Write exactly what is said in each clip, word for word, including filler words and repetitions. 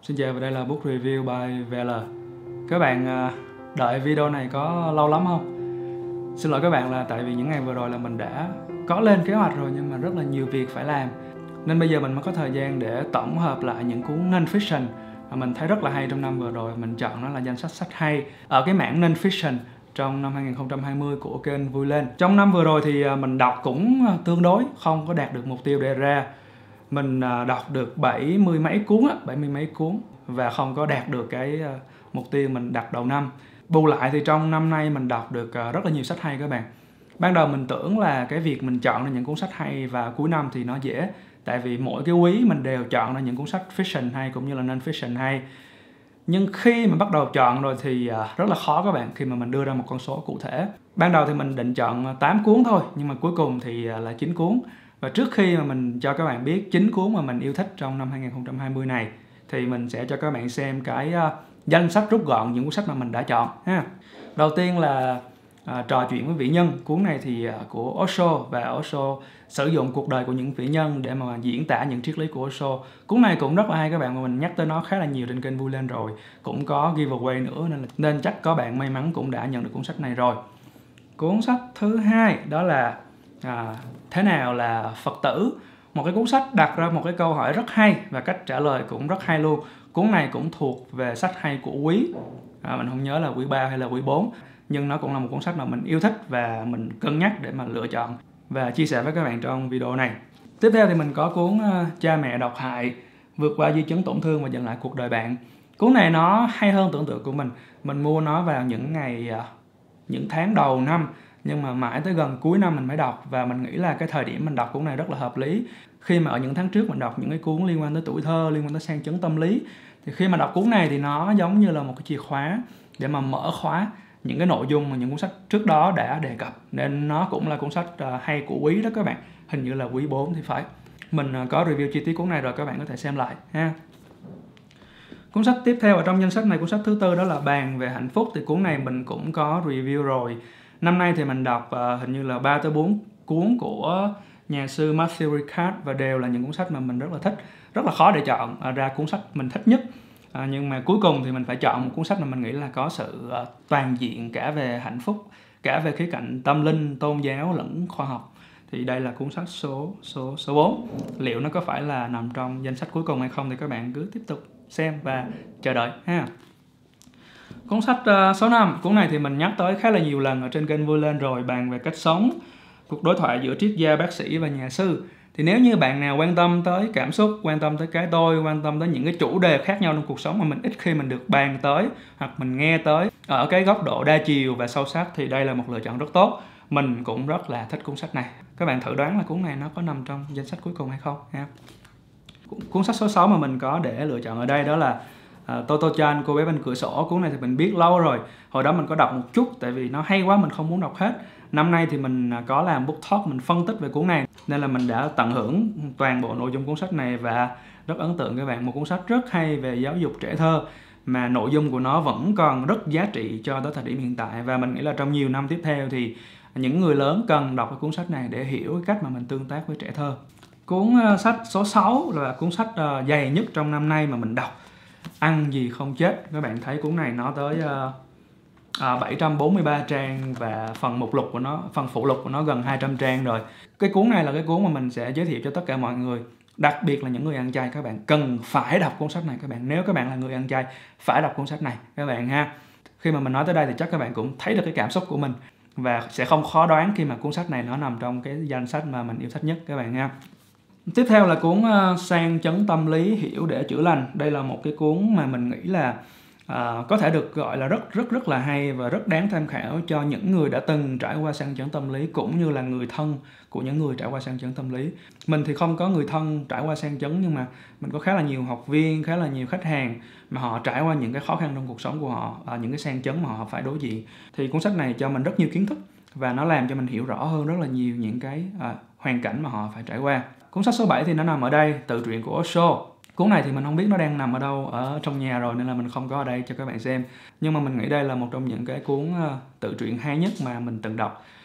Xin chào và đây là Book Review by vê lờ. Các bạn đợi video này có lâu lắm không? Xin lỗi các bạn là tại vì những ngày vừa rồi là mình đã có lên kế hoạch rồi nhưng mà rất là nhiều việc phải làm, nên bây giờ mình mới có thời gian để tổng hợp lại những cuốn non-fiction mà mình thấy rất là hay trong năm vừa rồi. Mình chọn nó là danh sách sách hay ở cái mảng non-fiction trong năm hai nghìn không trăm hai mươi của kênh Vui Lên. Trong năm vừa rồi thì mình đọc cũng tương đối, không có đạt được mục tiêu đề ra. Mình đọc được bảy mươi mấy cuốn á, bảy mươi mấy cuốn và không có đạt được cái mục tiêu mình đặt đầu năm. Bù lại thì trong năm nay mình đọc được rất là nhiều sách hay các bạn. Ban đầu mình tưởng là cái việc mình chọn ra những cuốn sách hay vào cuối năm thì nó dễ, tại vì mỗi cái quý mình đều chọn ra những cuốn sách fiction hay cũng như là non-fiction hay. Nhưng khi mà bắt đầu chọn rồi thì rất là khó các bạn, khi mà mình đưa ra một con số cụ thể. Ban đầu thì mình định chọn tám cuốn thôi, nhưng mà cuối cùng thì là chín cuốn. Và trước khi mà mình cho các bạn biết chín cuốn mà mình yêu thích trong năm hai nghìn không trăm hai mươi này, thì mình sẽ cho các bạn xem cái uh, danh sách rút gọn những cuốn sách mà mình đã chọn ha. Đầu tiên là uh, Trò chuyện với vĩ nhân. Cuốn này thì uh, của Osho, và Osho sử dụng cuộc đời của những vĩ nhân để mà diễn tả những triết lý của Osho. Cuốn này cũng rất là hay các bạn, mà mình nhắc tới nó khá là nhiều trên kênh Vui Lên rồi, cũng có giveaway nữa, nên là, nên chắc có bạn may mắn cũng đã nhận được cuốn sách này rồi. Cuốn sách thứ hai đó là À, thế nào là Phật tử? Một cái cuốn sách đặt ra một cái câu hỏi rất hay và cách trả lời cũng rất hay luôn. Cuốn này cũng thuộc về sách hay của quý, à, mình không nhớ là quý ba hay là quý bốn, nhưng nó cũng là một cuốn sách mà mình yêu thích và mình cân nhắc để mà lựa chọn và chia sẻ với các bạn trong video này. Tiếp theo thì mình có cuốn uh, Cha mẹ độc hại, vượt qua di chứng tổn thương và giành lại cuộc đời bạn. Cuốn này nó hay hơn tưởng tượng của mình. Mình mua nó vào những ngày uh, những tháng đầu năm, nhưng mà mãi tới gần cuối năm mình mới đọc, và mình nghĩ là cái thời điểm mình đọc cuốn này rất là hợp lý. Khi mà ở những tháng trước mình đọc những cái cuốn liên quan tới tuổi thơ, liên quan tới sang chấn tâm lý, thì khi mà đọc cuốn này thì nó giống như là một cái chìa khóa để mà mở khóa những cái nội dung mà những cuốn sách trước đó đã đề cập. Nên nó cũng là cuốn sách hay của quý đó các bạn, hình như là quý bốn thì phải. Mình có review chi tiết cuốn này rồi, các bạn có thể xem lại ha. Cuốn sách tiếp theo ở trong danh sách này, cuốn sách thứ tư đó là Bàn về hạnh phúc. Thì cuốn này mình cũng có review rồi. Năm nay thì mình đọc uh, hình như là ba tới bốn cuốn của nhà sư Matthew Ricard, và đều là những cuốn sách mà mình rất là thích. Rất là khó để chọn uh, ra cuốn sách mình thích nhất. Uh, nhưng mà cuối cùng thì mình phải chọn một cuốn sách mà mình nghĩ là có sự uh, toàn diện cả về hạnh phúc, cả về khía cạnh tâm linh, tôn giáo lẫn khoa học. Thì đây là cuốn sách số số số bốn. Liệu nó có phải là nằm trong danh sách cuối cùng hay không thì các bạn cứ tiếp tục xem và chờ đợi ha. Cuốn sách uh, số năm, cuốn này thì mình nhắc tới khá là nhiều lần ở trên kênh Vui Lên rồi, bàn về cách sống, cuộc đối thoại giữa triết gia, bác sĩ và nhà sư. Thì nếu như bạn nào quan tâm tới cảm xúc, quan tâm tới cái tôi, quan tâm tới những cái chủ đề khác nhau trong cuộc sống mà mình ít khi mình được bàn tới hoặc mình nghe tới ở cái góc độ đa chiều và sâu sắc, thì đây là một lựa chọn rất tốt. Mình cũng rất là thích cuốn sách này. Các bạn thử đoán là cuốn này nó có nằm trong danh sách cuối cùng hay không ha. Cuốn sách số sáu mà mình có để lựa chọn ở đây đó là Uh, Toto-chan, cô bé bên cửa sổ. Cuốn này thì mình biết lâu rồi, hồi đó mình có đọc một chút, tại vì nó hay quá mình không muốn đọc hết. Năm nay thì mình có làm book talk, mình phân tích về cuốn này, nên là mình đã tận hưởng toàn bộ nội dung cuốn sách này và rất ấn tượng các bạn. Một cuốn sách rất hay về giáo dục trẻ thơ, mà nội dung của nó vẫn còn rất giá trị cho tới thời điểm hiện tại, và mình nghĩ là trong nhiều năm tiếp theo thì những người lớn cần đọc cái cuốn sách này để hiểu cái cách mà mình tương tác với trẻ thơ. Cuốn uh, sách số sáu là cuốn sách uh, dày nhất trong năm nay mà mình đọc, Ăn gì không chết. Các bạn thấy cuốn này nó tới uh, uh, bảy trăm bốn mươi ba trang, và phần mục lục của nó, phần phụ lục của nó gần hai trăm trang rồi. Cái cuốn này là cái cuốn mà mình sẽ giới thiệu cho tất cả mọi người, đặc biệt là những người ăn chay. Các bạn cần phải đọc cuốn sách này các bạn. Nếu các bạn là người ăn chay, phải đọc cuốn sách này các bạn ha. Khi mà mình nói tới đây thì chắc các bạn cũng thấy được cái cảm xúc của mình, và sẽ không khó đoán khi mà cuốn sách này nó nằm trong cái danh sách mà mình yêu thích nhất các bạn ha. Tiếp theo là cuốn uh, Sang chấn tâm lý, hiểu để chữa lành. Đây là một cái cuốn mà mình nghĩ là uh, có thể được gọi là rất rất rất là hay và rất đáng tham khảo cho những người đã từng trải qua sang chấn tâm lý, cũng như là người thân của những người trải qua sang chấn tâm lý. Mình thì không có người thân trải qua sang chấn, nhưng mà mình có khá là nhiều học viên, khá là nhiều khách hàng mà họ trải qua những cái khó khăn trong cuộc sống của họ, uh, những cái sang chấn mà họ phải đối diện. Thì cuốn sách này cho mình rất nhiều kiến thức, và nó làm cho mình hiểu rõ hơn rất là nhiều những cái uh, hoàn cảnh mà họ phải trải qua. Cuốn sách số bảy thì nó nằm ở đây, Tự truyện của Osho. Cuốn này thì mình không biết nó đang nằm ở đâu ở trong nhà rồi, nên là mình không có ở đây cho các bạn xem. Nhưng mà mình nghĩ đây là một trong những cái cuốn uh, tự truyện hay nhất mà mình từng đọc.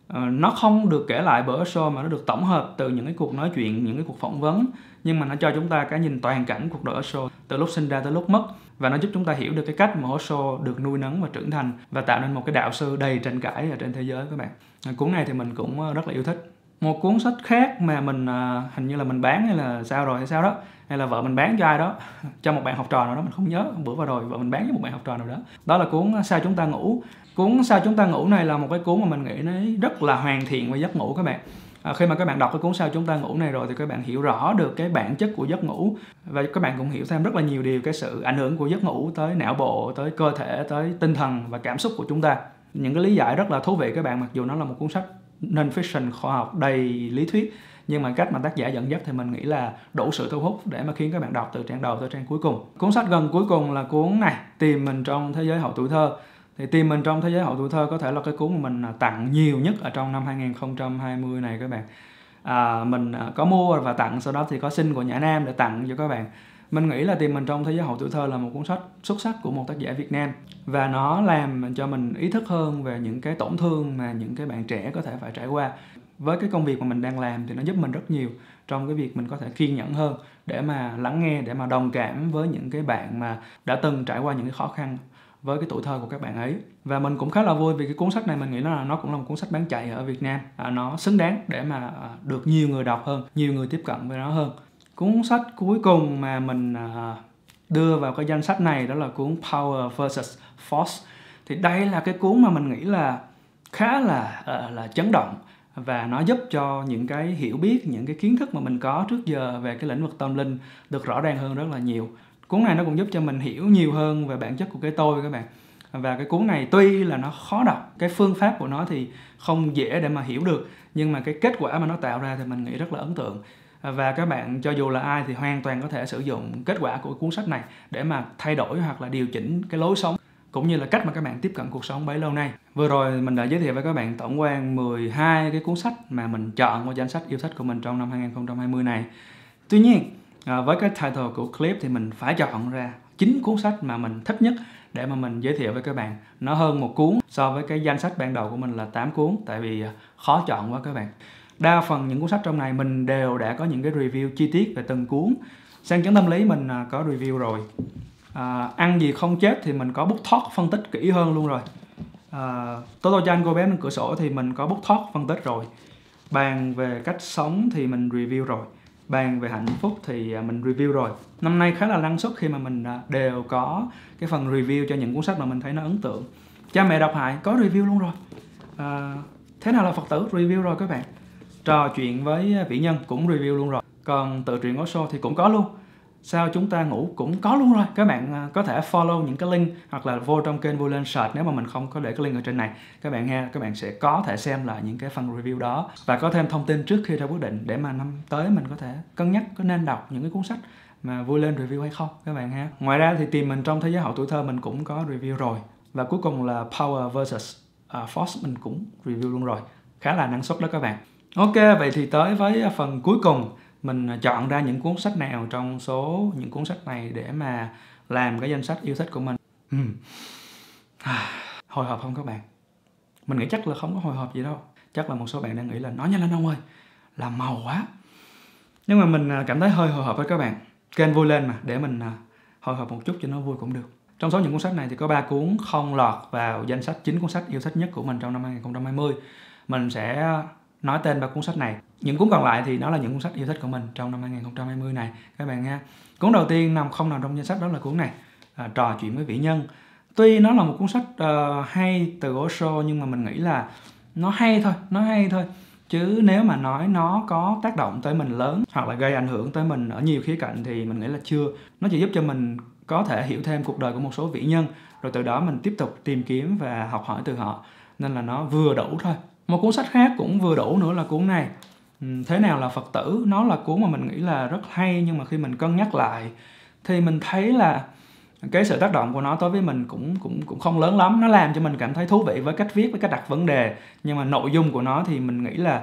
uh, nó không được kể lại bởi Osho mà nó được tổng hợp từ những cái cuộc nói chuyện, những cái cuộc phỏng vấn, nhưng mà nó cho chúng ta cái nhìn toàn cảnh cuộc đời Osho từ lúc sinh ra tới lúc mất, và nó giúp chúng ta hiểu được cái cách mà Osho được nuôi nấng và trưởng thành và tạo nên một cái đạo sư đầy tranh cãi ở trên thế giới các bạn. Uh, cuốn này thì mình cũng rất là yêu thích. Một cuốn sách khác mà mình uh, hình như là mình bán hay là sao rồi hay sao đó, hay là vợ mình bán cho ai đó, cho một bạn học trò nào đó, mình không nhớ, bữa vào rồi vợ mình bán cho một bạn học trò nào đó. Đó là cuốn Sao Chúng Ta Ngủ. Cuốn Sao Chúng Ta Ngủ này là một cái cuốn mà mình nghĩ nó rất là hoàn thiện về giấc ngủ các bạn. À, khi mà các bạn đọc cái cuốn Sao Chúng Ta Ngủ này rồi thì các bạn hiểu rõ được cái bản chất của giấc ngủ, và các bạn cũng hiểu thêm rất là nhiều điều cái sự ảnh hưởng của giấc ngủ tới não bộ, tới cơ thể, tới tinh thần và cảm xúc của chúng ta. Những cái lý giải rất là thú vị các bạn, mặc dù nó là một cuốn sách non-fiction khoa học đầy lý thuyết, nhưng mà cách mà tác giả dẫn dắt thì mình nghĩ là đủ sự thu hút để mà khiến các bạn đọc từ trang đầu tới trang cuối cùng. Cuốn sách gần cuối cùng là cuốn này, Tìm Mình Trong Thế Giới Hậu Tuổi Thơ. Thì Tìm Mình Trong Thế Giới Hậu Tuổi Thơ có thể là cái cuốn mà mình tặng nhiều nhất ở trong năm hai không hai không này các bạn. À, mình có mua và tặng, sau đó thì có xin của Nhã Nam để tặng cho các bạn. Mình nghĩ là Tìm Mình Trong Thế Giới Hậu Tuổi Thơ là một cuốn sách xuất sắc của một tác giả Việt Nam, và nó làm cho mình ý thức hơn về những cái tổn thương mà những cái bạn trẻ có thể phải trải qua. Với cái công việc mà mình đang làm thì nó giúp mình rất nhiều trong cái việc mình có thể kiên nhẫn hơn để mà lắng nghe, để mà đồng cảm với những cái bạn mà đã từng trải qua những cái khó khăn với cái tuổi thơ của các bạn ấy. Và mình cũng khá là vui vì cái cuốn sách này mình nghĩ là nó cũng là một cuốn sách bán chạy ở Việt Nam. À, nó xứng đáng để mà được nhiều người đọc hơn, nhiều người tiếp cận với nó hơn. Cuốn sách cuối cùng mà mình đưa vào cái danh sách này đó là cuốn Power versus Force. Thì đây là cái cuốn mà mình nghĩ là khá là, là chấn động, và nó giúp cho những cái hiểu biết, những cái kiến thức mà mình có trước giờ về cái lĩnh vực tâm linh được rõ ràng hơn rất là nhiều. Cuốn này nó cũng giúp cho mình hiểu nhiều hơn về bản chất của cái tôi các bạn. Và cái cuốn này tuy là nó khó đọc, cái phương pháp của nó thì không dễ để mà hiểu được, nhưng mà cái kết quả mà nó tạo ra thì mình nghĩ rất là ấn tượng. Và các bạn cho dù là ai thì hoàn toàn có thể sử dụng kết quả của cuốn sách này để mà thay đổi hoặc là điều chỉnh cái lối sống, cũng như là cách mà các bạn tiếp cận cuộc sống bấy lâu nay. Vừa rồi mình đã giới thiệu với các bạn tổng quan mười hai cái cuốn sách mà mình chọn vào danh sách yêu thích của mình trong năm hai không hai không này. Tuy nhiên, với cái title của clip thì mình phải chọn ra chín cuốn sách mà mình thích nhất để mà mình giới thiệu với các bạn. Nó hơn một cuốn so với cái danh sách ban đầu của mình là tám cuốn, tại vì khó chọn quá các bạn. Đa phần những cuốn sách trong này mình đều đã có những cái review chi tiết về từng cuốn. Sang chấn tâm lý mình có review rồi. À, ăn gì không chết thì mình có book talk phân tích kỹ hơn luôn rồi. à, Toto Chan cô bé bên cửa sổ thì mình có book talk phân tích rồi. Bàn về cách sống thì mình review rồi. Bàn về hạnh phúc thì mình review rồi. Năm nay khá là năng suất khi mà mình đều có cái phần review cho những cuốn sách mà mình thấy nó ấn tượng. Cha Mẹ Độc Hại có review luôn rồi. à, Thế Nào Là Phật Tử review rồi các bạn. Trò Chuyện Với Vĩ Nhân cũng review luôn rồi. Còn Tự Truyện Osho thì cũng có luôn. Sao Chúng Ta Ngủ cũng có luôn rồi. Các bạn có thể follow những cái link hoặc là vô trong kênh Vui Lên search, nếu mà mình không có để cái link ở trên này, các bạn nghe, các bạn sẽ có thể xem lại những cái phần review đó và có thêm thông tin trước khi ra quyết định để mà năm tới mình có thể cân nhắc có nên đọc những cái cuốn sách mà Vui Lên review hay không các bạn ha. Ngoài ra thì Tìm Mình Trong Thế Giới Hậu Tuổi Thơ mình cũng có review rồi. Và cuối cùng là Power versus Force mình cũng review luôn rồi. Khá là năng suất đó các bạn. Ok, vậy thì tới với phần cuối cùng, mình chọn ra những cuốn sách nào trong số những cuốn sách này để mà làm cái danh sách yêu thích của mình. uhm. Hồi hộp không các bạn? Mình nghĩ chắc là không có hồi hộp gì đâu. Chắc là một số bạn đang nghĩ là nói nhanh lên ông ơi, làm màu quá. Nhưng mà mình cảm thấy hơi hồi hộp với các bạn. Kênh Vui Lên mà, để mình hồi hộp một chút cho nó vui cũng được. Trong số những cuốn sách này thì có ba cuốn không lọt vào danh sách chín cuốn sách yêu thích nhất của mình trong năm hai không hai không. Mình sẽ nói tên ba cuốn sách này. Những cuốn còn lại thì nó là những cuốn sách yêu thích của mình trong năm hai không hai không này các bạn nha. Cuốn đầu tiên nằm không nằm trong danh sách đó là cuốn này, à, Trò Chuyện Với Vĩ Nhân. Tuy nó là một cuốn sách uh, hay từ Osho, nhưng mà mình nghĩ là nó hay thôi, nó hay thôi. Chứ nếu mà nói nó có tác động tới mình lớn hoặc là gây ảnh hưởng tới mình ở nhiều khía cạnh thì mình nghĩ là chưa. Nó chỉ giúp cho mình có thể hiểu thêm cuộc đời của một số vĩ nhân, rồi từ đó mình tiếp tục tìm kiếm và học hỏi từ họ. Nên là nó vừa đủ thôi. Một cuốn sách khác cũng vừa đủ nữa là cuốn này, Thế Nào Là Phật Tử. Nó là cuốn mà mình nghĩ là rất hay, nhưng mà khi mình cân nhắc lại thì mình thấy là cái sự tác động của nó đối với mình cũng cũng cũng không lớn lắm. Nó làm cho mình cảm thấy thú vị với cách viết, với cách đặt vấn đề, nhưng mà nội dung của nó thì mình nghĩ là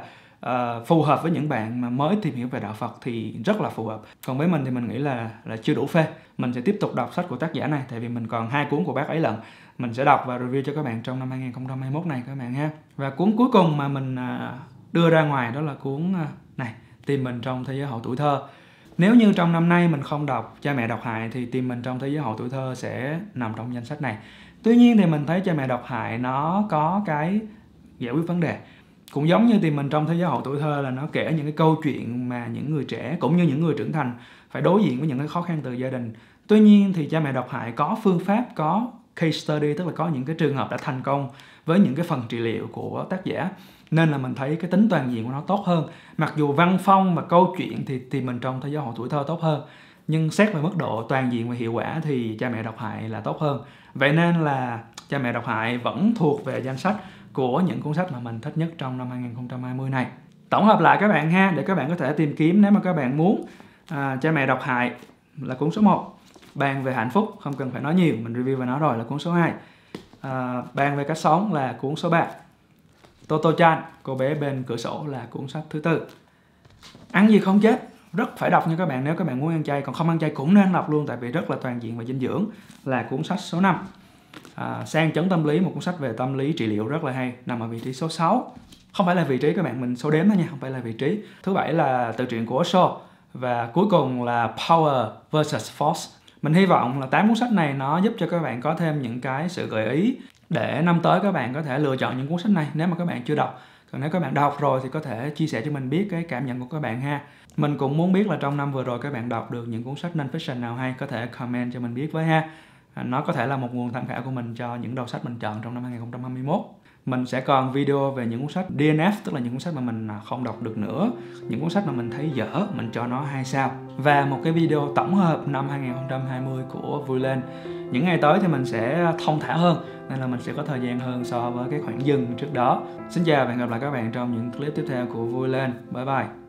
uh, phù hợp với những bạn mà mới tìm hiểu về đạo Phật thì rất là phù hợp. Còn với mình thì mình nghĩ là là chưa đủ phê. Mình sẽ tiếp tục đọc sách của tác giả này, tại vì mình còn hai cuốn của bác ấy lận. Mình sẽ đọc và review cho các bạn trong năm hai không hai mốt này các bạn ha. Và cuốn cuối cùng mà mình uh, đưa ra ngoài đó là cuốn uh, này, Tìm Mình Trong Thế Giới Hậu Tuổi Thơ. Nếu như trong năm nay mình không đọc Cha Mẹ Độc Hại thì Tìm Mình Trong Thế Giới Hậu Tuổi Thơ sẽ nằm trong danh sách này. Tuy nhiên thì mình thấy Cha Mẹ Độc Hại nó có cái giải quyết vấn đề. Cũng giống như Tìm Mình Trong Thế Giới Hậu Tuổi Thơ là nó kể những cái câu chuyện mà những người trẻ cũng như những người trưởng thành phải đối diện với những cái khó khăn từ gia đình. Tuy nhiên thì Cha Mẹ Độc Hại có phương pháp, có case study, tức là có những cái trường hợp đã thành công với những cái phần trị liệu của tác giả. Nên là mình thấy cái tính toàn diện của nó tốt hơn. Mặc dù văn phong và câu chuyện thì Tìm Mình Trong Thế Giới Hậu Tuổi Thơ tốt hơn, nhưng xét về mức độ toàn diện và hiệu quả thì Cha Mẹ Độc Hại là tốt hơn. Vậy nên là Cha Mẹ Độc Hại vẫn thuộc về danh sách của những cuốn sách mà mình thích nhất trong năm hai không hai không này. Tổng hợp lại các bạn ha, để các bạn có thể tìm kiếm nếu mà các bạn muốn. à, Cha Mẹ Độc Hại là cuốn số một. Bàn Về Hạnh Phúc, không cần phải nói nhiều, mình review về nó rồi, là cuốn số hai. à, Bàn Về Cách Sống là cuốn số ba. Toto-chan, Cô Bé Bên Cửa Sổ là cuốn sách thứ tư. Ăn Gì Không Chết rất phải đọc nha các bạn, nếu các bạn muốn ăn chay. Còn không ăn chay cũng nên đọc luôn, tại vì rất là toàn diện và dinh dưỡng, là cuốn sách số năm. à, Sang Chấn Tâm Lý, một cuốn sách về tâm lý trị liệu rất là hay, nằm ở vị trí số sáu. Không phải là vị trí các bạn, mình số đếm đó nha, không phải là vị trí. Thứ bảy là Tự Truyện của Osho. Và cuối cùng là Power versus Force. Mình hy vọng là tám cuốn sách này nó giúp cho các bạn có thêm những cái sự gợi ý để năm tới các bạn có thể lựa chọn những cuốn sách này nếu mà các bạn chưa đọc. Còn nếu các bạn đọc rồi thì có thể chia sẻ cho mình biết cái cảm nhận của các bạn ha. Mình cũng muốn biết là trong năm vừa rồi các bạn đọc được những cuốn sách non-fiction nào hay, có thể comment cho mình biết với ha. Nó có thể là một nguồn tham khảo của mình cho những đầu sách mình chọn trong năm hai không hai mốt. Mình sẽ còn video về những cuốn sách đê en ép, tức là những cuốn sách mà mình không đọc được nữa, những cuốn sách mà mình thấy dở, mình cho nó hai sao. Và một cái video tổng hợp năm hai không hai không của Vui Lên. Những ngày tới thì mình sẽ thông thả hơn, nên là mình sẽ có thời gian hơn so với cái khoảng dừng trước đó. Xin chào và hẹn gặp lại các bạn trong những clip tiếp theo của Vui Lên. Bye bye.